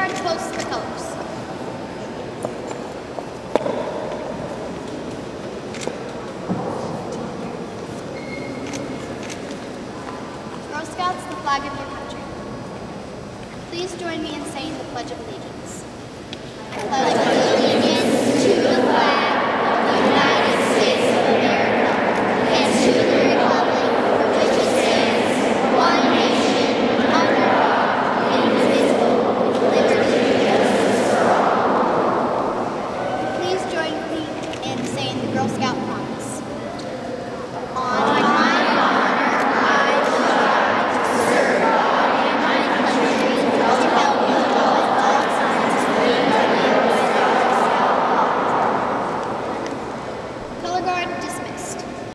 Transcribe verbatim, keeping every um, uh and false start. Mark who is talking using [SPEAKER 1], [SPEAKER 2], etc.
[SPEAKER 1] guard close to the colors. Girl Scouts, the flag of your country. Please join me in saying the Pledge of Allegiance. I pledge